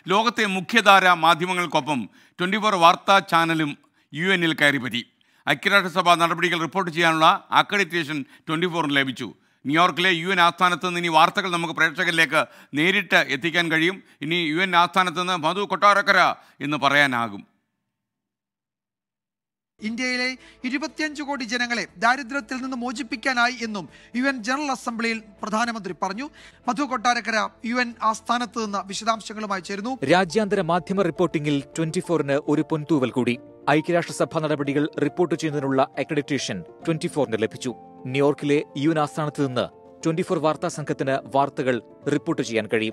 ലോകത്തെ മുഖ്യധാര മാധ്യമങ്ങൾക്കൊപ്പം 24 വാർത്താ ചാനലും UN-ൽ കയറിപ്പറ്റി. ഐക്യരാഷ്ട്രസഭ നടപടികൾ റിപ്പോർട്ട് ചെയ്യാനുള്ള അക്രഡിറ്റേഷൻ 24-ന് ലഭിച്ചു. ന്യൂയോർക്കിലെ UN ആസ്ഥാനത്ത് നിന്ന് ഇനി വാർത്തകൾ നമുക്ക് പ്രേക്ഷകരിലേക്ക് നേരിട്ട് എത്തിക്കാൻ കഴിയും. ഇനി UN ആസ്ഥാനത്ത് നിന്ന് മധു കൊട്ടാരക്കര എന്ന് പറയാനാകും. ഇന്ത്യയിലെ 25 കോടി ജനങ്ങളെ ദാരിദ്ര്യത്തിൽ നിന്ന് മോചിപ്പിക്കാനായി എന്നും UN ജനറൽ അസംബ്ലിയിൽ പ്രധാനമന്ത്രി പറഞ്ഞു. മധു കൊട്ടാരക്കര UN ആസ്ഥാനത്ത് നിന്ന് വിശദാംശങ്ങളുമായി ചേരുന്നു. രാജ്യാന്തര മാധ്യമ റിപ്പോർട്ടിംഗിൽ 24-ന് ഒരു പൊൻതൂവൽ കൂടി. ഐക്യരാഷ്ട്രസഭ നടപടികൾ റിപ്പോർട്ട് ചെയ്യുന്നതിനുള്ള അക്രഡിറ്റേഷൻ 24-ന് ലഭിച്ചു. ന്യൂയോർക്കിലെ UN ആസ്ഥാനത്ത് നിന്ന് 24 വാർത്താ സംഘത്തിന് വാർത്തകൾ റിപ്പോർട്ട് ചെയ്യാൻ കഴിയും.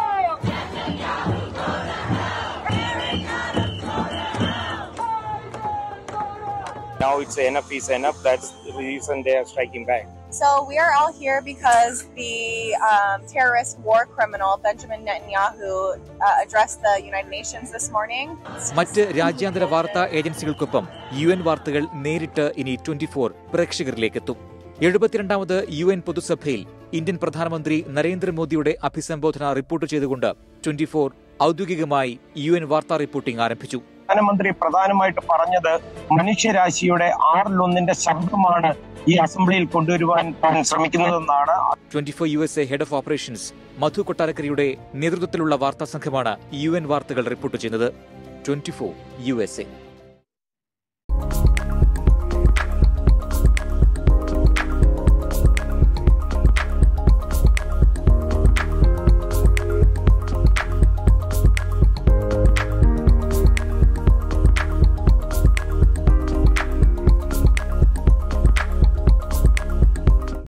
Now it's enough is enough. That's the reason they are striking back. So we are all here because the terrorist war criminal Benjamin Netanyahu addressed the United Nations this morning. മറ്റ് രാജ്യാന്തര വാർത്താ ഏജൻസികൾക്കൊപ്പം UN വാർത്തകൾ നേരിട്ട് ഇനി 24 പ്രേക്ഷകരിലേക്ക് എത്തും. 72ാമത് UN പൊതുസഭയിൽ Indian പ്രധാനമന്ത്രി നരേന്ദ്രമോദിയുടെ അഭിസംബോധന റിപ്പോർട്ട് ചെയ്തുകൊണ്ട് 24 ഔദ്യോഗികമായി UN വാർത്താ റിപ്പോർട്ടിംഗ് ആരംഭിച്ചു. പ്രധാനമന്ത്രി പ്രധാനമായിട്ട് പറഞ്ഞത് മനുഷ്യരാശിയുടെ 1/6 ശബ്ദമാണ് ഈ അസംബ്ലിയിൽ കൊണ്ടുവരുവാൻ ശ്രമിക്കുന്നതെന്നാണ്. 24 USA head of operations Madhu കൊട്ടാരക്കരയുടെ നേതൃത്വത്തിലുള്ള വാർത്താ സംഘമാണ് UN വാർത്തകൾ റിപ്പോർട്ട് ചെയ്യുന്നത്. 24 USA.